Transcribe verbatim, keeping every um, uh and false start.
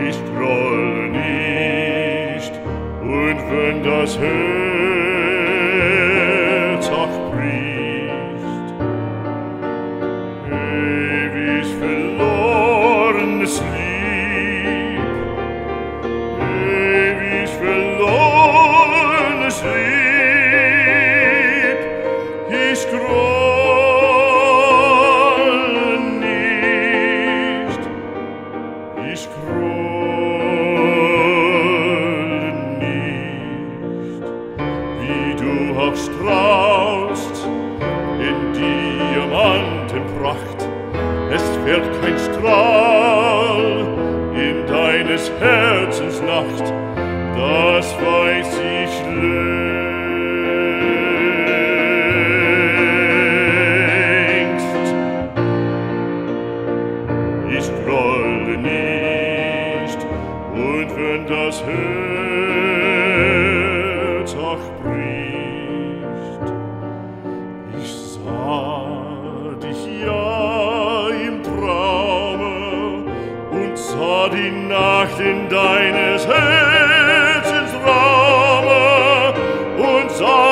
ich grolle nicht, und wenn das Herz auch bricht, ewig verlorenes Lieb, ewig verlorenes Lieb, ich grolle nicht, ich grolle nicht, wie du auch strahlst in Diamantenpracht, es fällt kein Strahl in deines Herzens Nacht, das weiß ich längst. Ich grolle nicht, und wenn das Herz auch bricht, ich sah dich ja im Traume und sah die Nacht in deines Herzens Raume und sah